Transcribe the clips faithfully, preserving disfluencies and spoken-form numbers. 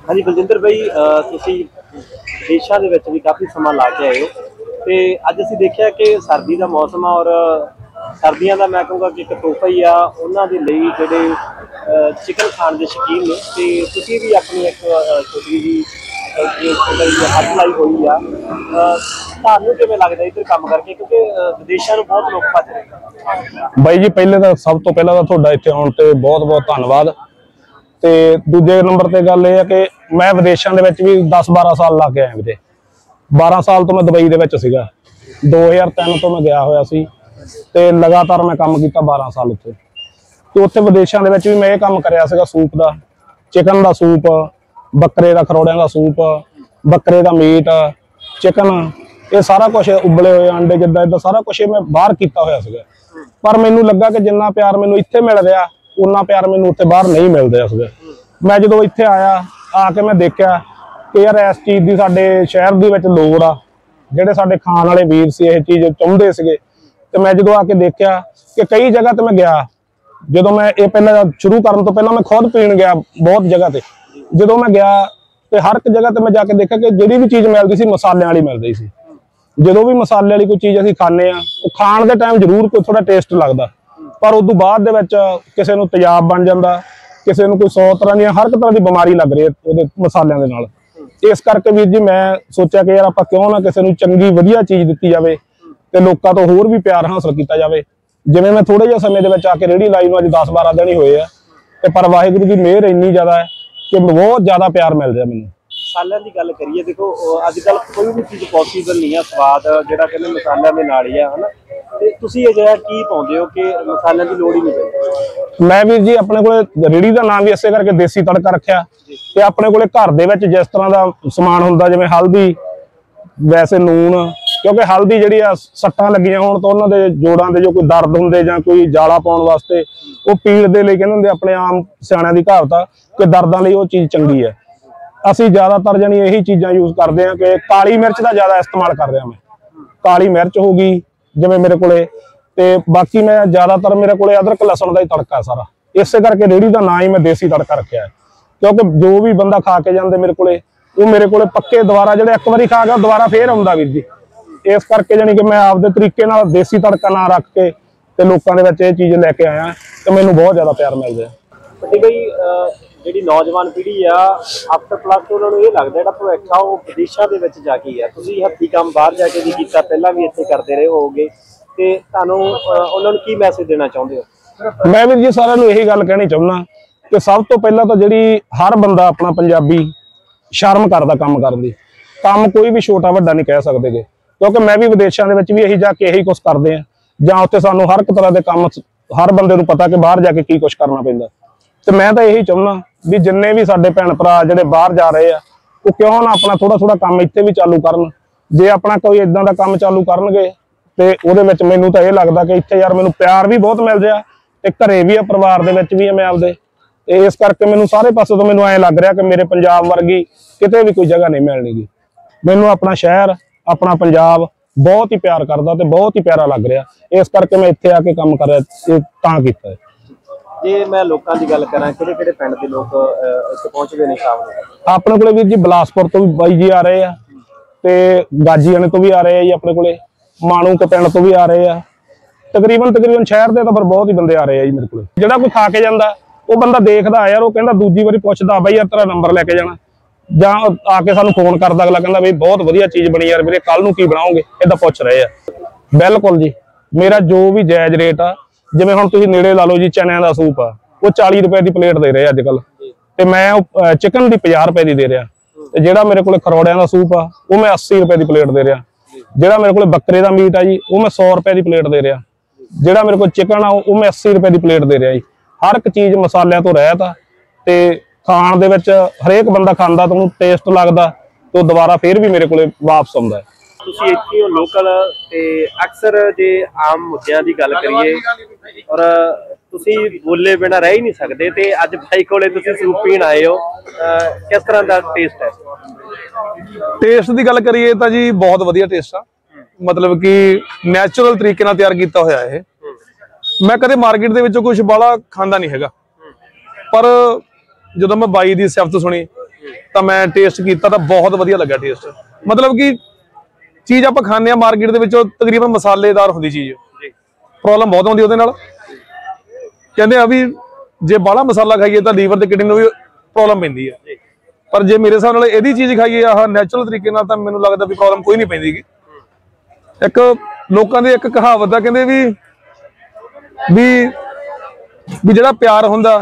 हाँ जी बलजिंदर भाई, तुसी विदेशों के विच भी काफ़ी समा ला के आए हो तो अज असीं देखिया कि सर्दी का मौसम आ और सर्दियों का मैं कहूँगा कि एक तोहफा ही आ उन्हां दे लई जिहड़े चिकन खाण के शौकीन ने ते तुसीं भी अपनी एक छोटी जी हथ लाई हुई आ। तुहानूं किवें लगदा इधर काम करके, क्योंकि विदेशों में बहुत लोग भज रहे। बाई जी पहले तो सब तो पहला तो तुहाडा इत्थे आउण ते बहुत बहुत धन्नवाद। ते दूजे नंबर ते गल इह है कि मैं विदेशों के भी दस बारह साल ला के आया वीरे। बारह साल तो मैं दुबई दे विच सीगा, दो हज़ार तीन तो मैं गया होया सी ते लगातार मैं काम किया बारह साल उत्थे। तो उत्थे विदेशों के भी मैं ये काम करिया सीगा, सूप का, चिकन का सूप, बकरे का खरोड़ियां का सूप, बकरे का मीट, चिकन, ये सारा कुछ उबले हुए अंडे जिद्दां इद्दां सारा कुछ मैं बाहर किया होया सीगा। पर मैनूं लगा कि जिन्ना प्यार मैनूं इत्थे मिल रहा उन्ना प्यार मैनूं उत्थे बाहर नहीं मिल रहा सीगा। मैं जो इत्थे आया आके मैं देखा कि यार इस चीज़ की साडे शहर दे विच लोड़ आ, जिहड़े साडे खाण वाले वीर सी इह चीज़ चाहुंदे सीगे। ते मैं जो आके देखा कि कई जगह ते मैं गया, जो मैं ये पहले शुरू करने तो पहला मैं खुद पीण गया बहुत जगह ते, जो मैं गया तो हर एक जगह ते मैं जाके देखा कि जिहड़ी भी चीज़ मिलती सी मसाले वाली मिल रही सी। जो भी मसाले वाली कोई चीज़ असीं खाने आ खाण दे टाइम जरूर कोई थोड़ा टेस्ट लगता, पर उस तो बाद दे विच किसी नूं तेजाब बन जाता, किसी नूं कोई सौ तरह दी हर एक तरह की बीमारी लग रही है उहदे मसालिਆਂ दे नाल। इस करके वीर जी मैं सोचा कि यार आपां क्यों ना किसी नूं चंगी वधिया चीज़ दित्ती जावे ते लोकां तो होर भी प्यार हासिल किया जावे। जिवें मैं थोड़े जिहे समय दे विच आके रेहड़ी लाई नूं अज दस बारह दिन ही होए आ ते पर वाहिगुरू की मेहर इन्नी ज़्यादा है कि बहुत ज़्यादा प्यार मिल रहा मैनूं। मसालों की गल करिए, देखो अजकल कोई भी चीज़ पॉसीबल नहीं है, स्वाद जिहड़ा कहंदे मसालों के नाल ही है ना। ते तुसीं इह जिहा की पाउंदे हो कि मसालों की लोड़ ही नहीं पैंदी? मैं वीर जी अपने कोले रेहड़ी का नाम भी इसे करके देसी तड़का रखा ते अपने कोले घर दे विच जिस तरह का समान हुंदा जिवें हल्दी, वैसे नून, क्योंकि हल्दी जिहड़ी आ सट्टां लगियां होण तो उन्हां दे जोड़ां दे जो कोई दर्द हुंदे जां कोई जाला पाउण वास्ते वो पीड़ दे लई कहंदे हुंदे अपने आम सियाणिਆਂ दी कहावत आ कि दर्दां लई वो चीज़ चंगी है। असीं ज़्यादातर जानी यही चीज़ां यूज़ करते हैं कि काली मिर्च का ज़्यादा इस्तेमाल कर रहा मैं। काली मिर्च हो गई जिवें मेरे कोले, ते बाकी मैं ज़्यादातर मेरे कोले अदरक लहसुन का ही तड़का है सारा। इस करके रेहड़ी का ना ही मैं देसी तड़का रखा है, क्योंकि जो भी बंदा खा के जाते मेरे कोले वो मेरे कोले पक्के दोबारा जो एक बार खा गया दोबारा फिर आउंदा वीर जी। इस करके जानी कि मैं आपदे तरीके नाल देसी तड़का ना रख के ते लोकां दे विच ये चीज़ लैके आया तो मैनूं बहुत ज़्यादा प्यार मिल रहा। बड़ी भाई जिहड़ी नौजवान पीढ़ी आ आफ्टर प्लस टू उन्होंने ये लगता है भविख आ वो विदेशों के विच जाके है। तुसीं हत्थी काम बाहर जाके भी कीता, पहलां भी इत्थे करते रहे होगे, ते तुहानूं उन्हां नूं की मैसेज देना चाहुंदे हो? मैं वीर जी सारिआं नूं यही गल कहनी चाहुंदा कि सब तो पहला तो जिहड़ी हर बंदा अपना पंजाबी शर्म करदा काम करन दी, काम कोई भी छोटा वड्डा नहीं कह सकदे गे, क्योंकि मैं भी विदेशों के विच भी यही जाके यही कुछ करदे आ जां उत्थे सानूं हर एक तरह के काम हर बंदे नूं पता कि बाहर जाके की कुछ करना पैंदा। तो मैं तो यही चाहुंदा भी जिन्ने भी साडे भैन भरा जिहड़े बाहर जा रहे आ वो क्यों ना अपना थोड़ा थोड़ा काम इत्थे भी चालू करन। जे अपना कोई इदां दा काम चालू करनगे ते उहदे विच मैनूं तां इह लगदा कि इत्थे यार मैनूं प्यार भी बहुत मिल रहा ते घरे भी आ, परिवार दे विच भी है मैं आपदे, ते इस करके मैनूं सारे पासों तो मैनूं ऐ लग रहा कि मेरे पंजाब वर्गी किते भी कोई जगह नहीं मिलनी गी। मैनूं अपना शहर अपना पंजाब बहुत ही प्यार करदा ते बहुत ही प्यारा लग रहा, इस करके मैं इत्थे आके काम कर रहा तां कीता है। जे मैं लोगों की गल करा किहड़े किहड़े पिंड दे लोग इत्थे पहुंचदे ने शाम नूं? अपने कोले वीर जी बिलासपुर तो भी बाई जी आ रहे हैं, ते गाजीआणे तो भी आ रहे हैं जी, अपने कोले माणू के पिंड तो भी आ रहे हैं। तकरीबन तकरीबन शहर दे तो फिर बहुत ही बंदे आ रहे हैं जी मेरे कोले। जिहड़ा कोई खा के जांदा वो बंदा देखदा यार, वो कहंदा दूजी वारी पुछदा बाई यार तेरा नंबर लैके जाना, जां आके सानूं फोन करदा अगला कहंदा बई बहुत वधिया चीज़ बनी यार वीरे कल नूं की बनाओगे, इदां पुछ रहे हैं। बिल्कुल जी मेरा जो भी जायज़ रेट आ, जिवें हुण तुसीं नेड़े ला लो जी चनिਆਂ ਦਾ सूप आ वो चाली रुपए की प्लेट दे रहे अजकल, ते मैं चिकन की पचास रुपए की दे रहा, ते जिहड़ा मेरे को खरौड़िਆਂ ਦਾ सूप आ वो मैं अस्सी रुपए की प्लेट दे रहा, जिहड़ा मेरे को बकरे का मीट आ जी वो मैं सौ रुपए की प्लेट दे रहा, जिहड़ा मेरे को चिकन आ वो मैं अस्सी रुपए की प्लेट दे रहा जी। हर एक चीज़ मसालिਆਂ तो रहत आ ते खाण दे विच हरेक बंदा खांदा तो उहनूं टेस्ट लगदा तो दोबारा फिर भी मेरे को वापस आउंदा है। तुसीं इत्थे हो लोकल ते अक्सर जे आम मुद्दिआं दी गल करिए और तुसीं बोले बिना रह ही नहीं सकते, ते अज भाई कोले तुसीं सूप पीण आए हो, किस तरह का टेस्ट है? टेस्ट की गल करिए तो जी बहुत वधिया टेस्ट आ, मतलब कि नैचुरल तरीके नाल तैयार किया होया है। मैं कदे मार्केट दे विचों कुछ बाला खांदा नहीं हैगा, पर जदों मैं बाई दी सिफत सुनी ਤਾਂ ਮੈਂ ਟੇਸਟ ਕੀਤਾ ਤਾਂ ਬਹੁਤ ਵਧੀਆ ਲੱਗਾ ਟੇਸਟ। ਮਤਲਬ ਕਿ ਚੀਜ਼ ਆਪਾਂ ਖਾਂਦੇ ਆ ਮਾਰਕੀਟ ਦੇ ਵਿੱਚੋਂ ਤਕਰੀਬਨ ਮਸਾਲੇਦਾਰ ਹੁੰਦੀ ਚੀਜ਼, ਪ੍ਰੋਬਲਮ ਬਹੁਤ ਆਉਂਦੀ ਉਹਦੇ ਨਾਲ। ਕਹਿੰਦੇ ਆ ਵੀ ਜੇ ਬਾਹਲਾ ਮਸਾਲਾ ਖਾਈਏ ਤਾਂ ਲੀਵਰ ਤੇ ਕਿਡਨੀ ਨੂੰ ਵੀ ਪ੍ਰੋਬਲਮ ਪੈਂਦੀ ਹੈ, ਪਰ ਜੇ ਮੇਰੇ ਹਿਸਾਬ ਨਾਲ ਇਹਦੀ ਚੀਜ਼ ਖਾਈਏ ਆਹ ਨੈਚੁਰਲ ਤਰੀਕੇ ਨਾਲ ਤਾਂ ਮੈਨੂੰ ਲੱਗਦਾ ਵੀ ਪ੍ਰੋਬਲਮ ਕੋਈ ਨਹੀਂ ਪੈਂਦੀ। ਇੱਕ ਲੋਕਾਂ ਦੀ ਇੱਕ ਕਹਾਵਤ ਆ, ਕਹਿੰਦੇ ਵੀ ਵੀ ਵੀ ਜਿਹੜਾ ਪਿਆਰ ਹੁੰਦਾ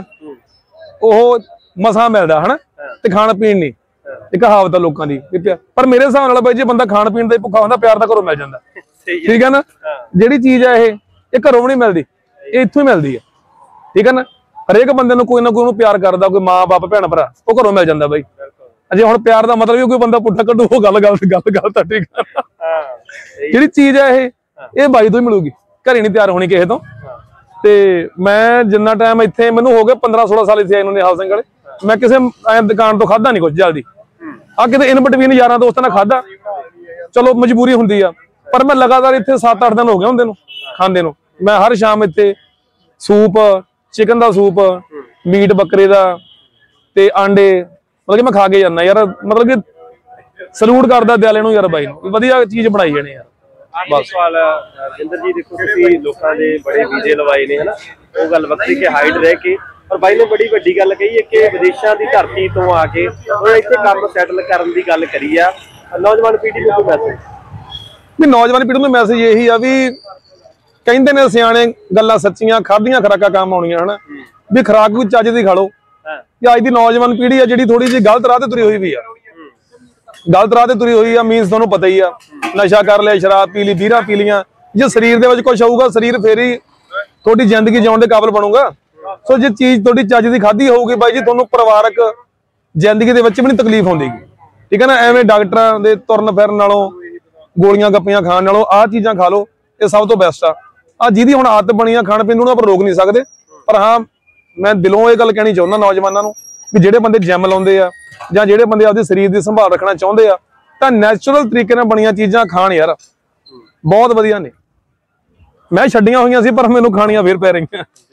ਉਹ ਮਸਾਂ ਮਿਲਦਾ ਹਨਾ, ਤੇ ਖਾਣ ਪੀਣ ਨਹੀਂ। ਇਹ ਕਹਾਵਤ ਆ ਲੋਕਾਂ ਦੀ। ਪਰ ਮੇਰੇ ਹਿਸਾਬ ਨਾਲ ਬਾਈ ਜੇ ਬੰਦਾ ਖਾਣ ਪੀਣ ਦਾ ਭੁੱਖਾ ਹੁੰਦਾ, ਪਿਆਰ ਤਾਂ ਘਰੋਂ ਮਿਲ ਜਾਂਦਾ। ਠੀਕ ਹੈ ਨਾ, ਜਿਹੜੀ ਚੀਜ਼ ਹੈ ਇਹ ਇਹ ਘਰੋਂ ਵੀ ਨਹੀਂ ਮਿਲਦੀ, ਇਹ ਇੱਥੋਂ ਹੀ ਮਿਲਦੀ ਹੈ। ਠੀਕ ਹੈ ਨਾ, ਹਰੇਕ ਬੰਦੇ ਨੂੰ ਕੋਈ ਨਾ ਕੋਈ ਨੂੰ ਪਿਆਰ ਕਰਦਾ, ਕੋਈ ਮਾਂ ਬਾਪ ਭੈਣ ਭਰਾ, ਉਹ ਘਰੋਂ ਮਿਲ ਜਾਂਦਾ ਬਾਈ। ਅਜੇ ਹੁਣ ਪਿਆਰ ਦਾ ਮਤਲਬ ਵੀ ਕੋਈ ਬੰਦਾ ਪੁੱਠਾ ਕੱਢੂ, ਉਹ ਗੱਲ ਗੱਲ ਗੱਲ ਗੱਲ ਤਾਂ ਠੀਕ ਹੈ। ਜਿਹੜੀ ਚੀਜ਼ ਹੈ ਇਹ ਇਹ ਬਾਈ ਤੋਂ ਹੀ ਮਿਲੂਗੀ, ਘਰੇ ਨਹੀਂ ਤਿਆਰ ਹੋਣੀ ਕਿਸੇ ਤੋਂ। ਤੇ ਮੈਂ ਜਿੰਨਾ ਟਾਈਮ ਇੱਥੇ, ਮੈਨੂੰ ਹੋ ਗਿਆ ਪੰਦਰਾਂ ਸੋਲਾਂ ਸਾਲ ਇੱਥੇ ਆਏ ਨੂੰ ਨਿਹਾਲ ਸਿੰਘ ਵਾਲੇ, ਮੈਂ ਕਿਸੇ ਐ ਦੁਕਾਨ ਤੋਂ ਖਾਦਾ ਨਹੀਂ ਕੁਝ ਜਲਦੀ। ਆ ਕਿਤੇ ਇਨ ਬਿਟਵੀਨ ਯਾਰਾਂ ਦੋਸਤਾਂ ਨਾਲ ਖਾਦਾ, ਚਲੋ ਮਜਬੂਰੀ ਹੁੰਦੀ ਆ, ਪਰ ਮੈਂ ਲਗਾਤਾਰ ਇੱਥੇ ਸੱਤ ਅੱਠ ਦਿਨ ਹੋ ਗਏ ਹੁੰਦੇ ਨੂੰ ਖਾਂਦੇ ਨੂੰ। ਮੈਂ ਹਰ ਸ਼ਾਮ ਇੱਥੇ ਸੂਪ, ਚਿਕਨ ਦਾ ਸੂਪ, ਮੀਟ ਬੱਕਰੇ ਦਾ ਤੇ ਆਂਡੇ, ਮਤਲਬ ਕਿ ਮੈਂ ਖਾ ਕੇ ਜਾਂਦਾ ਯਾਰ। ਮਤਲਬ ਕਿ ਸਲੂਟ ਕਰਦਾ ਦਿਆਲੇ ਨੂੰ ਯਾਰ ਬਾਈ ਨੂੰ, ਵਧੀਆ ਚੀਜ਼ ਬਣਾਈ ਜਾਣੇ ਯਾਰ। ਬਸ ਸਵਾਲ ਜਿੰਦਰ ਜੀ, ਦੇਖੋ ਤੁਸੀਂ ਲੋਕਾਂ ਦੇ ਬੜੇ ਵੀਜ਼ੇ ਲਵਾਏ ਨੇ ਹਨਾ, ਉਹ ਗੱਲ ਵੱਖਰੀ ਕਿ ਹਾਈਟ ਰਹਿ ਕੇ, ਪਰ ਬਾਈ ਨੇ ਬੜੀ ਵੱਡੀ ਗੱਲ ਕਹੀ ਹੈ ਕਿ ਵਿਦੇਸ਼ਾਂ ਦੀ ਧਰਤੀ ਤੋਂ ਆ ਕੇ ਉਹ ਇੱਥੇ ਕੰਮ ਸੈਟਲ ਕਰਨ ਦੀ ਗੱਲ ਕਰੀ ਆ। ਨੌਜਵਾਨ ਪੀੜ੍ਹੀ ਨੂੰ ਕੋਈ ਮੈਸੇਜ? ਵੀ ਨੌਜਵਾਨ ਪੀੜ੍ਹੀ ਨੂੰ ਮੈਸੇਜ ਇਹੀ ਆ ਵੀ ਕਹਿੰਦੇ ਨੇ ਸਿਆਣੇ ਗੱਲਾਂ ਸੱਚੀਆਂ, ਖਾਧੀਆਂ ਖੁਰਾਕਾਂ ਕੰਮ ਆਉਣੀਆਂ ਹਨਾ, ਵੀ ਖੁਰਾਕ ਵੀ ਚੱਜ ਦੀ ਖਾ ਲਓ। ਕਿ ਅੱਜ ਦੀ ਨੌਜਵਾਨ ਪੀੜ੍ਹੀ ਆ ਜਿਹੜੀ ਥੋੜੀ ਜਿਹੀ ਗਲਤ ਰਾਹ ਤੇ ਤੁਰੀ ਹੋਈ ਵੀ ਆ, ਗਲਤ ਰਾਹ ਤੇ ਤੁਰੀ ਹੋਈ ਆ। ਮੀਨਸ ਤੁਹਾਨੂੰ ਪਤਾ ਹੀ ਆ, ਨਸ਼ਾ ਕਰ ਲਿਆ, ਸ਼ਰਾਬ ਪੀ ਲਈ, ਬੀਰਾਂ ਪੀ ਲੀਆਂ। ਜੇ ਸਰੀਰ ਦੇ ਵਿੱਚ ਕੁਝ ਆਊਗਾ, ਸਰੀਰ ਫੇਰ ਹੀ ਤੁਹਾਡੀ ਜ਼ਿੰਦਗੀ ਜਿਉਣ ਦੇ ਕਾਬਿਲ ਬਣੂਗਾ। ਸੋ ਜੇ ਚੀਜ਼ ਤੁਹਾਡੀ ਚੱਜ ਦੀ ਖਾਧੀ ਹੋਊਗੀ ਬਾਈ ਜੀ, ਤੁਹਾਨੂੰ ਪਰਿਵਾਰਕ ਜ਼ਿੰਦਗੀ ਦੇ ਵਿੱਚ ਵੀ ਨਹੀਂ ਤਕਲੀਫ ਹੁੰਦੀ। ਠੀਕ ਹੈ ਨਾ, ਐਵੇਂ ਡਾਕਟਰਾਂ ਦੇ ਤੁਰਨ ਫਿਰਨ ਨਾਲੋਂ, ਗੋਲੀਆਂ ਗੱਪੀਆਂ ਖਾਣ ਨਾਲੋਂ ਆਹ ਚੀਜ਼ਾਂ ਖਾ ਲਓ, ਇਹ ਸਭ ਤੋਂ ਬੈਸਟ ਆ। ਆ ਜਿਹਦੀ ਹੁਣ ਆਦਤ ਬਣੀ ਆ ਖਾਣ ਪੀਣ ਨੂੰ, ਆਪਾਂ ਰੋਕ ਨਹੀਂ ਸਕਦੇ। ਪਰ ਹਾਂ, ਮੈਂ ਦਿਲੋਂ ਇਹ ਗੱਲ ਕਹਿਣੀ ਚਾਹੁੰਦਾ ਨੌਜਵਾਨਾਂ ਨੂੰ ਵੀ ਜਿਹੜੇ ਬੰਦੇ ਜਿਮ ਲਾਉਂਦੇ ਆ ਜਾਂ ਜਿਹੜੇ ਬੰਦੇ ਆਪਦੇ ਸਰੀਰ ਦੀ ਸੰਭਾਲ ਰੱਖਣਾ ਚਾਹੁੰਦੇ ਆ, ਤਾਂ ਨੈਚੁਰਲ ਤਰੀਕੇ ਨਾਲ ਬਣੀਆਂ ਚੀਜ਼ਾਂ ਖਾਣ ਯਾਰ, ਬਹੁਤ ਵਧੀਆ ਨੇ। ਮੈਂ ਛੱਡੀਆਂ ਹੋਈਆਂ ਸੀ ਪਰ ਮੈਨੂੰ ਖਾਣੀਆਂ ਫੇਰ ਪੈ ਰਹੀਆਂ।